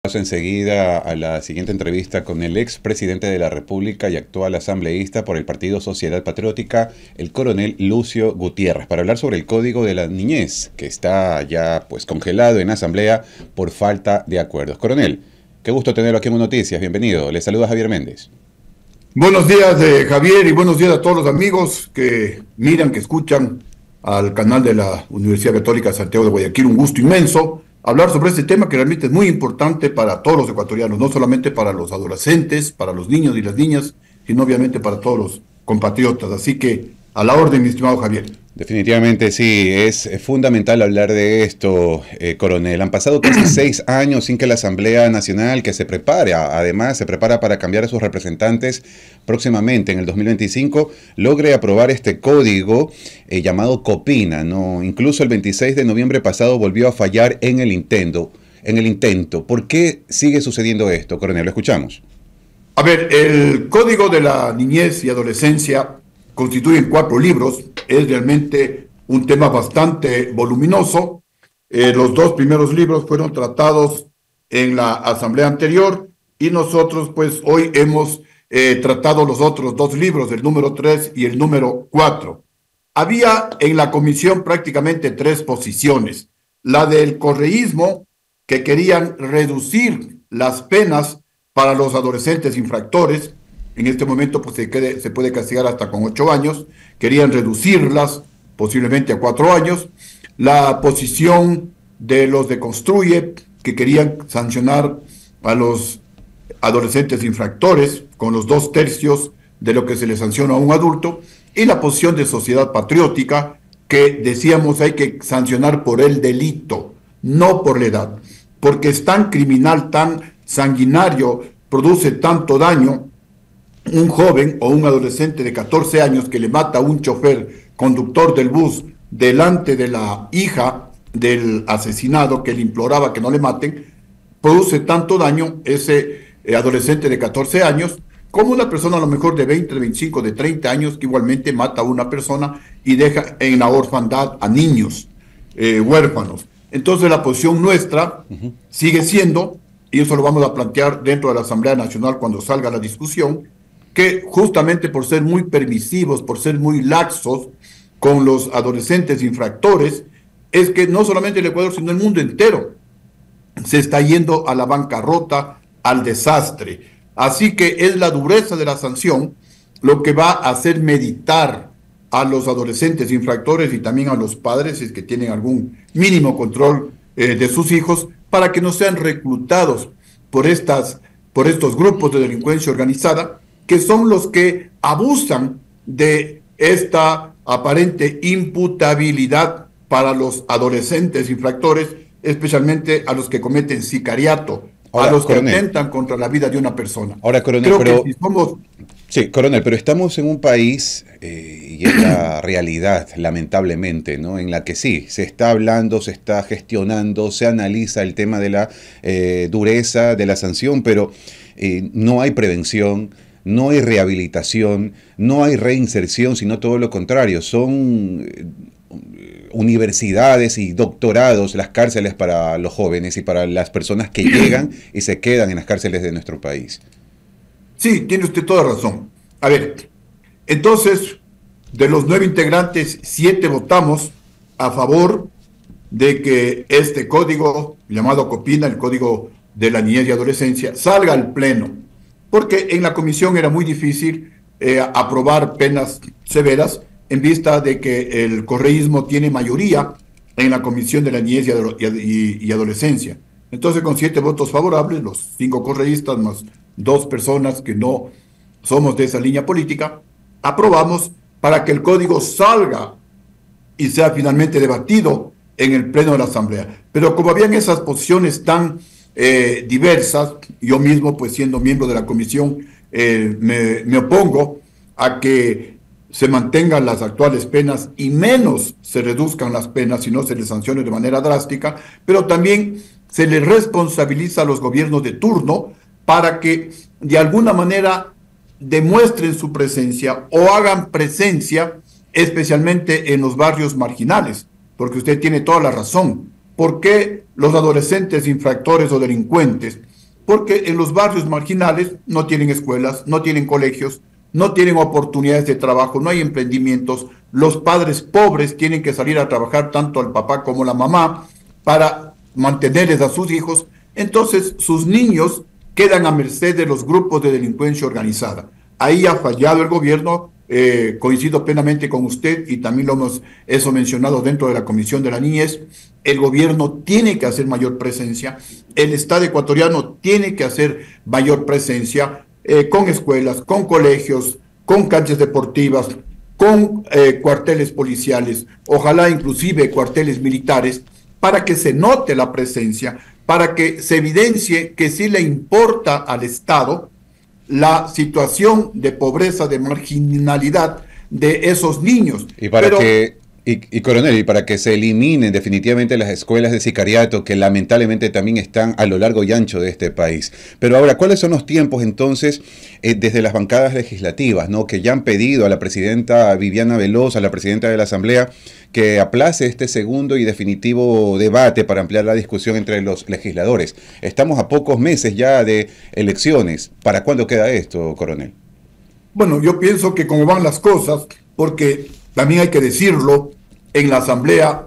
Enseguida a la siguiente entrevista con el expresidente de la República y actual asambleísta por el Partido Sociedad Patriótica, el coronel Lucio Gutiérrez, para hablar sobre el Código de la Niñez, que está ya pues congelado en asamblea por falta de acuerdos. Coronel, qué gusto tenerlo aquí en Noticias, bienvenido. Le saluda Javier Méndez. Buenos días, Javier, y buenos días a todos los amigos que miran, que escuchan al canal de la Universidad Católica Santiago de Guayaquil. Un gusto inmenso hablar sobre este tema que realmente es muy importante para todos los ecuatorianos, no solamente para los adolescentes, para los niños y las niñas, sino obviamente para todos los compatriotas. Así que a la orden, mi estimado Javier. Definitivamente sí, es fundamental hablar de esto, coronel. Han pasado casi 6 años sin que la Asamblea Nacional, que se prepara, además se prepara para cambiar a sus representantes próximamente en el 2025, logre aprobar este código llamado Copina, ¿no? Incluso el 26 de noviembre pasado volvió a fallar en el intento. ¿Por qué sigue sucediendo esto, coronel? Lo escuchamos. A ver, el Código de la Niñez y Adolescencia constituyen 4 libros, es realmente un tema bastante voluminoso. Los 2 primeros libros fueron tratados en la asamblea anterior y nosotros pues hoy hemos tratado los otros 2 libros, el número 3 y el número 4. Había en la comisión prácticamente 3 posiciones. La del correísmo, que querían reducir las penas para los adolescentes infractores. En este momento pues, se puede castigar hasta con 8 años. Querían reducirlas posiblemente a 4 años. La posición de los de Construye, que querían sancionar a los adolescentes infractores con los 2/3 de lo que se le sanciona a un adulto. Y la posición de Sociedad Patriótica, que decíamos hay que sancionar por el delito, no por la edad. Porque es tan criminal, tan sanguinario, produce tanto daño un joven o un adolescente de 14 años que le mata a un chofer conductor del bus delante de la hija del asesinado que le imploraba que no le maten, produce tanto daño ese adolescente de 14 años como una persona a lo mejor de 20, de 25, de 30 años que igualmente mata a una persona y deja en la orfandad a niños huérfanos. Entonces la posición nuestra sigue siendo, y eso lo vamos a plantear dentro de la Asamblea Nacional cuando salga la discusión, que justamente por ser muy permisivos, por ser muy laxos con los adolescentes infractores, es que no solamente el Ecuador, sino el mundo entero se está yendo a la bancarrota, al desastre. Así que es la dureza de la sanción lo que va a hacer meditar a los adolescentes infractores y también a los padres, si es que tienen algún mínimo control de sus hijos, para que no sean reclutados por estos grupos de delincuencia organizada, que son los que abusan de esta aparente imputabilidad para los adolescentes infractores, especialmente a los que cometen sicariato, a los que atentan contra la vida de una persona. Ahora, coronel, Sí, coronel, pero estamos en un país, y es la realidad, lamentablemente, ¿no? En la que sí, se está hablando, se está gestionando, se analiza el tema de la dureza de la sanción, pero no hay prevención, no hay rehabilitación, no hay reinserción, sino todo lo contrario. Son universidades y doctorados las cárceles para los jóvenes y para las personas que llegan y se quedan en las cárceles de nuestro país. Sí, tiene usted toda razón. A ver, entonces, de los 9 integrantes, 7 votamos a favor de que este código, llamado Copina, el Código de la Niñez y Adolescencia, salga al Pleno, porque en la comisión era muy difícil aprobar penas severas en vista de que el correísmo tiene mayoría en la Comisión de la Niñez y Adolescencia. Entonces, con 7 votos favorables, los 5 correístas más 2 personas que no somos de esa línea política, aprobamos para que el código salga y sea finalmente debatido en el Pleno de la Asamblea. Pero como habían esas posiciones tan diversas, yo mismo, pues siendo miembro de la comisión, me opongo a que se mantengan las actuales penas y menos se reduzcan las penas, sino se les sancione de manera drástica, pero también se les responsabiliza a los gobiernos de turno para que de alguna manera demuestren su presencia o hagan presencia, especialmente en los barrios marginales, porque usted tiene toda la razón. ¿Por qué los adolescentes infractores o delincuentes porque en los barrios marginales no tienen escuelas, no tienen colegios, no tienen oportunidades de trabajo, no hay emprendimientos. Los padres pobres tienen que salir a trabajar, tanto el papá como la mamá, para mantenerles a sus hijos. Entonces sus niños quedan a merced de los grupos de delincuencia organizada. Ahí ha fallado el gobierno. Coincido plenamente con usted y también lo hemos eso mencionado dentro de la Comisión de la Niñez. El gobierno tiene que hacer mayor presencia, el Estado ecuatoriano tiene que hacer mayor presencia con escuelas, con colegios, con canchas deportivas, con cuarteles policiales, ojalá inclusive cuarteles militares, para que se note la presencia, para que se evidencie que sí le importa al Estado la situación de pobreza, de marginalidad de esos niños. Coronel, y para que se eliminen definitivamente las escuelas de sicariato que lamentablemente también están a lo largo y ancho de este país. Pero ahora, ¿cuáles son los tiempos entonces desde las bancadas legislativas, ¿no?, que ya han pedido a la presidenta Viviana Veloz, a la presidenta de la Asamblea, que aplace este segundo y definitivo debate para ampliar la discusión entre los legisladores? Estamos a pocos meses ya de elecciones. ¿Para cuándo queda esto, coronel? Bueno, yo pienso que como van las cosas, porque también hay que decirlo, en la Asamblea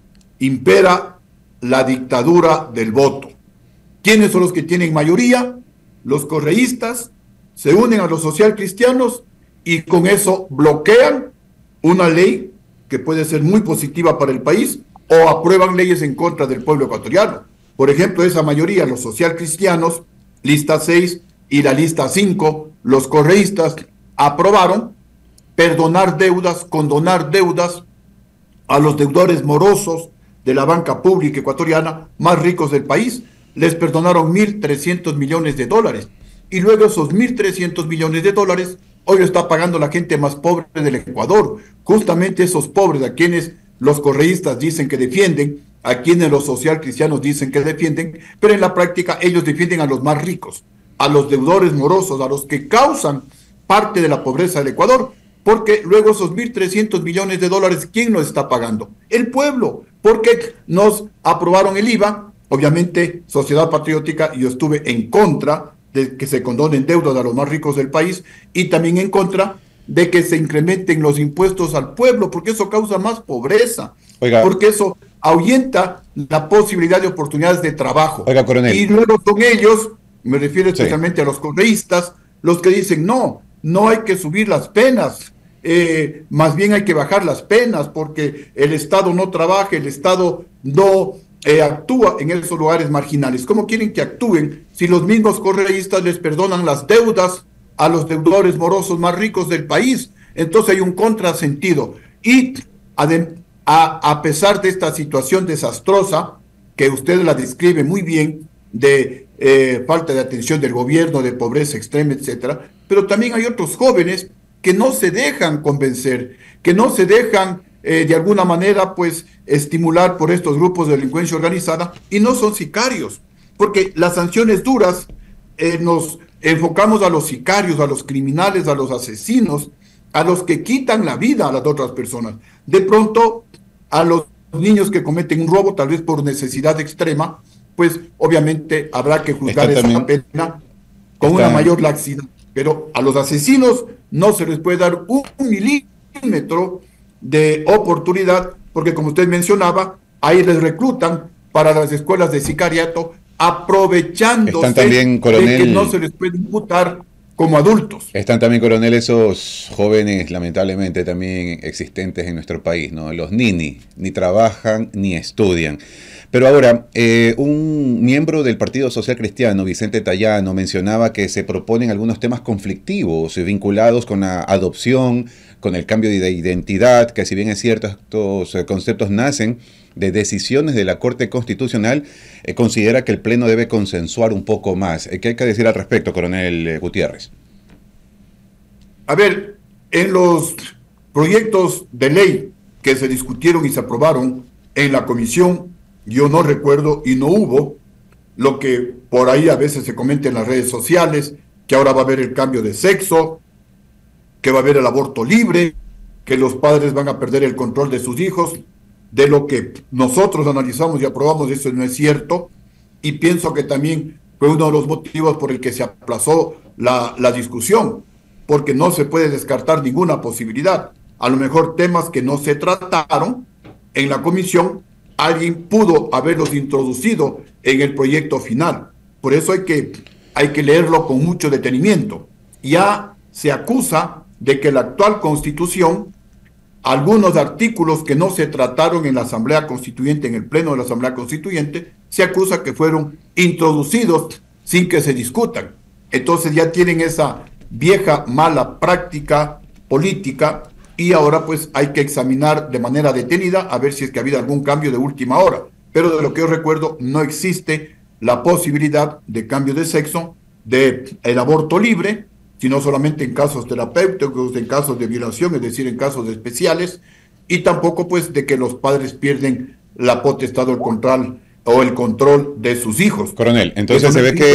impera la dictadura del voto. ¿Quiénes son los que tienen mayoría? Los correístas se unen a los socialcristianos y con eso bloquean una ley que puede ser muy positiva para el país o aprueban leyes en contra del pueblo ecuatoriano. Por ejemplo, esa mayoría, los socialcristianos, lista 6 y la lista 5, los correístas, aprobaron perdonar deudas, condonar deudas a los deudores morosos de la banca pública ecuatoriana más ricos del país. Les perdonaron 1.300 millones de dólares. Y luego esos 1.300 millones de dólares hoy lo está pagando la gente más pobre del Ecuador. Justamente esos pobres a quienes los correístas dicen que defienden, a quienes los socialcristianos dicen que defienden, pero en la práctica ellos defienden a los más ricos, a los deudores morosos, a los que causan parte de la pobreza del Ecuador. Porque luego esos 1.300 millones de dólares, ¿quién nos está pagando? El pueblo, porque nos aprobaron el IVA. Obviamente, Sociedad Patriótica, yo estuve en contra de que se condonen deudas a los más ricos del país y también en contra de que se incrementen los impuestos al pueblo, porque eso causa más pobreza. Oiga, porque eso ahuyenta la posibilidad de oportunidades de trabajo. Oiga, coronel. Y luego son ellos, me refiero especialmente a los correístas, los que dicen no hay que subir las penas. Más bien hay que bajar las penas porque el Estado no trabaja, el Estado no actúa en esos lugares marginales. ¿Cómo quieren que actúen si los mismos correístas les perdonan las deudas a los deudores morosos más ricos del país? Entonces hay un contrasentido. Y a pesar de esta situación desastrosa, que usted la describe muy bien, de falta de atención del gobierno, de pobreza extrema, etcétera, pero también hay otros jóvenes que no se dejan convencer, que no se dejan de alguna manera pues estimular por estos grupos de delincuencia organizada y no son sicarios, porque las sanciones duras nos enfocamos a los sicarios, a los criminales, a los asesinos, a los que quitan la vida a las otras personas. De pronto a los niños que cometen un robo, tal vez por necesidad extrema, pues obviamente habrá que juzgar esa pena con una mayor laxidad. Pero a los asesinos no se les puede dar un milímetro de oportunidad, porque como usted mencionaba, ahí les reclutan para las escuelas de sicariato, aprovechándose también, coronel, de que no se les puede imputar como adultos. Están también, coronel, esos jóvenes lamentablemente también existentes en nuestro país, ¿no? Los ni trabajan ni estudian. Pero ahora, un miembro del Partido Social Cristiano, Vicente Tallano, mencionaba que se proponen algunos temas conflictivos vinculados con la adopción, con el cambio de identidad, que si bien es cierto, estos conceptos nacen de decisiones de la Corte Constitucional, considera que el Pleno debe consensuar un poco más. ¿Qué hay que decir al respecto, coronel Gutiérrez? A ver, en los proyectos de ley que se discutieron y se aprobaron en la comisión, yo no recuerdo y no hubo lo que por ahí a veces se comenta en las redes sociales, que ahora va a haber el cambio de sexo, que va a haber el aborto libre, que los padres van a perder el control de sus hijos. De lo que nosotros analizamos y aprobamos, eso no es cierto. Y pienso que también fue uno de los motivos por el que se aplazó la discusión, porque no se puede descartar ninguna posibilidad. A lo mejor temas que no se trataron en la comisión, alguien pudo haberlos introducido en el proyecto final. Por eso hay que leerlo con mucho detenimiento. Ya se acusa de que la actual Constitución, algunos artículos que no se trataron en la Asamblea Constituyente, en el Pleno de la Asamblea Constituyente, se acusa que fueron introducidos sin que se discutan. Entonces ya tienen esa vieja mala práctica política y ahora pues hay que examinar de manera detenida a ver si es que ha habido algún cambio de última hora. Pero de lo que yo recuerdo, no existe la posibilidad de cambio de sexo, de el aborto libre, sino solamente en casos terapéuticos, en casos de violación, es decir, en casos especiales, y tampoco pues de que los padres pierden la potestad o el control de sus hijos. Coronel, entonces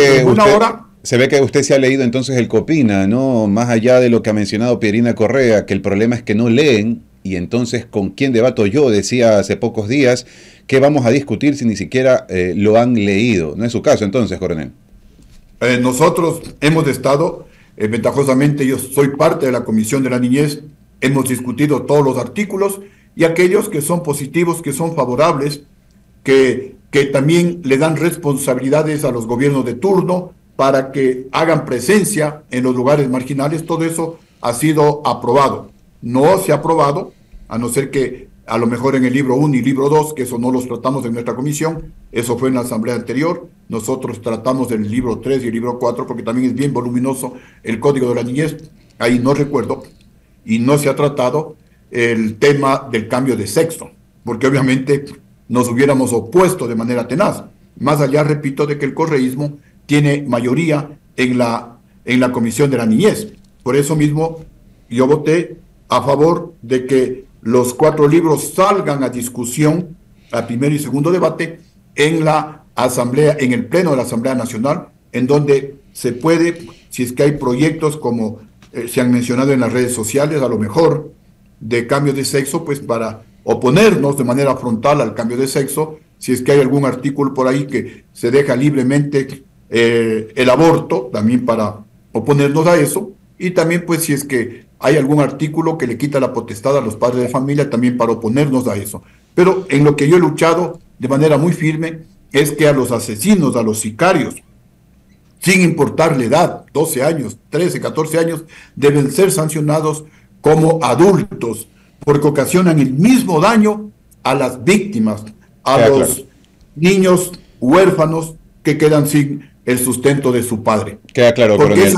se ve que usted se ha leído entonces el Copina, ¿no? Más allá de lo que ha mencionado Pierina Correa, que el problema es que no leen, y entonces ¿con quién debato yo? Decía hace pocos días, ¿qué vamos a discutir si ni siquiera lo han leído? ¿No es su caso entonces, coronel? Nosotros hemos estado, ventajosamente yo soy parte de la Comisión de la Niñez, hemos discutido todos los artículos y aquellos que son positivos, que son favorables, que también le dan responsabilidades a los gobiernos de turno para que hagan presencia en los lugares marginales. Todo eso ha sido aprobado. No se ha aprobado, a no ser que a lo mejor en el libro 1 y libro 2, que eso no los tratamos en nuestra comisión, eso fue en la asamblea anterior. Nosotros tratamos del libro 3 y el libro 4, porque también es bien voluminoso el Código de la Niñez, ahí no recuerdo, y no se ha tratado el tema del cambio de sexo, porque obviamente nos hubiéramos opuesto de manera tenaz. Más allá, repito, de que el correísmo tiene mayoría en la Comisión de la Niñez. Por eso mismo yo voté a favor de que los 4 libros salgan a discusión, a primer y segundo debate, en la Asamblea, en el Pleno de la Asamblea Nacional, en donde se puede, si es que hay proyectos como se han mencionado en las redes sociales, a lo mejor de cambio de sexo, pues para oponernos de manera frontal al cambio de sexo, si es que hay algún artículo por ahí que se deja libremente el aborto, también para oponernos a eso, y también pues si es que hay algún artículo que le quita la potestad a los padres de familia, también para oponernos a eso. Pero en lo que yo he luchado de manera muy firme es que a los asesinos, a los sicarios, sin importar la edad, 12 años, 13, 14 años, deben ser sancionados como adultos, porque ocasionan el mismo daño a las víctimas, a los niños huérfanos que quedan sin el sustento de su padre. Queda claro, porque coronel.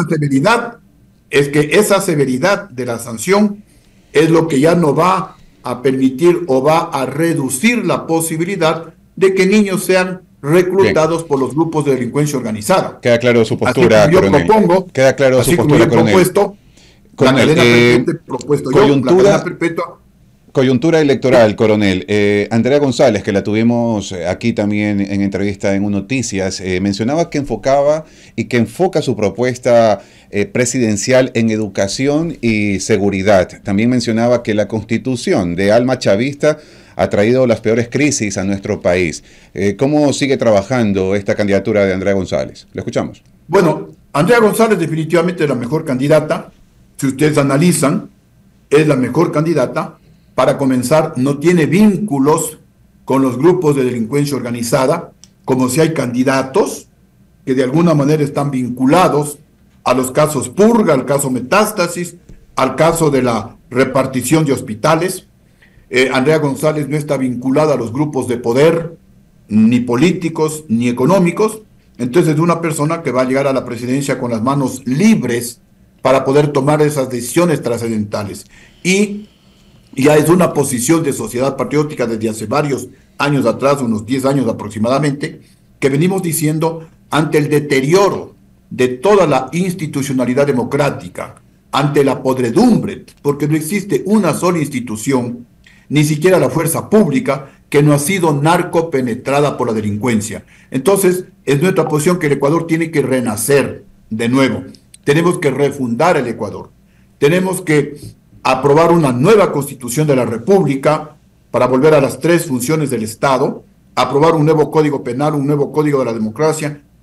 Esa severidad de la sanción es lo que ya no va a permitir o va a reducir la posibilidad de que niños sean reclutados por los grupos de delincuencia organizada. Queda claro su postura, yo coronel. propongo, Queda claro su postura, coronel. Propuesto, coronel, la cadena perpetua. Coyuntura electoral, coronel. Andrea González, que la tuvimos aquí también en entrevista en Noticias, mencionaba que enfocaba y que enfoca su propuesta presidencial en educación y seguridad. También mencionaba que la constitución de alma chavista ha traído las peores crisis a nuestro país. ¿Cómo sigue trabajando esta candidatura de Andrea González? Lo escuchamos. Bueno, Andrea González definitivamente es la mejor candidata. Si ustedes analizan, es la mejor candidata. Para comenzar, no tiene vínculos con los grupos de delincuencia organizada, como si hay candidatos que de alguna manera están vinculados a los casos Purga, al caso Metástasis, al caso de la repartición de hospitales. Andrea González no está vinculada a los grupos de poder, ni políticos, ni económicos. Entonces es una persona que va a llegar a la presidencia con las manos libres para poder tomar esas decisiones trascendentales. Y ya es una posición de Sociedad Patriótica desde hace varios años atrás, unos 10 años aproximadamente, que venimos diciendo ante el deterioro de toda la institucionalidad democrática, ante la podredumbre, porque no existe una sola institución, ni siquiera la fuerza pública, que no ha sido narcopenetrada por la delincuencia. Entonces, es nuestra posición que el Ecuador tiene que renacer de nuevo. Tenemos que refundar el Ecuador. Tenemos que aprobar una nueva Constitución de la República para volver a las 3 funciones del Estado, aprobar un nuevo Código Penal, un nuevo Código de la Democracia,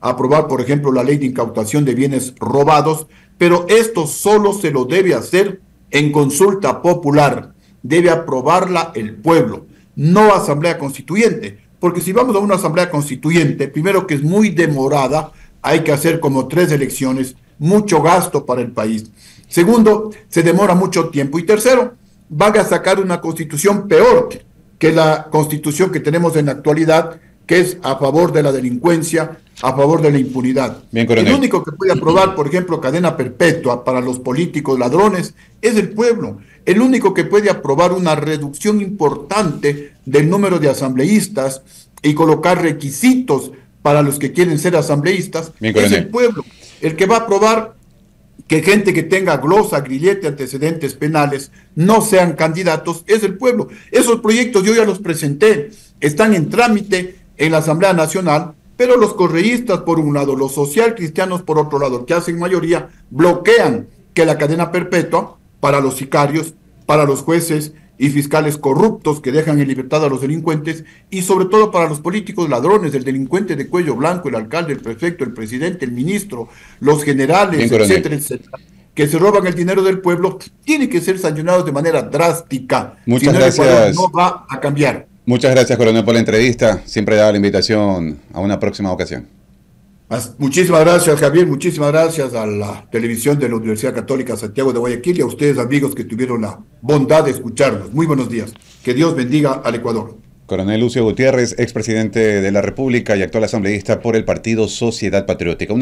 aprobar, por ejemplo, la ley de incautación de bienes robados, pero esto solo se lo debe hacer en consulta popular. Debe aprobarla el pueblo, no asamblea constituyente, porque si vamos a una asamblea constituyente, primero que es muy demorada, hay que hacer como 3 elecciones, mucho gasto para el país. Segundo, se demora mucho tiempo. Y tercero, van a sacar una constitución peor que la constitución que tenemos en la actualidad, que es a favor de la delincuencia, a favor de la impunidad. Bien, coronel. El único que puede aprobar, por ejemplo, cadena perpetua para los políticos ladrones es el pueblo. El único que puede aprobar una reducción importante del número de asambleístas y colocar requisitos para los que quieren ser asambleístas es el pueblo. El que va a aprobar que gente que tenga glosa, grillete, antecedentes penales no sean candidatos es el pueblo. Esos proyectos yo ya los presenté, están en trámite en la Asamblea Nacional, pero los correístas por un lado, los socialcristianos por otro lado, que hacen mayoría, bloquean que la cadena perpetua para los sicarios, para los jueces y fiscales corruptos que dejan en libertad a los delincuentes, y sobre todo para los políticos ladrones, el delincuente de cuello blanco, el alcalde, el prefecto, el presidente, el ministro, los generales, etcétera, etcétera, que se roban el dinero del pueblo, tienen que ser sancionados de manera drástica. Muchas gracias. No va a cambiar. Muchas gracias, coronel, por la entrevista. Siempre da la invitación a una próxima ocasión. Muchísimas gracias, Javier. Muchísimas gracias a la televisión de la Universidad Católica Santiago de Guayaquil y a ustedes, amigos, que tuvieron la bondad de escucharnos. Muy buenos días. Que Dios bendiga al Ecuador. Coronel Lucio Gutiérrez, expresidente de la República y actual asambleísta por el partido Sociedad Patriótica.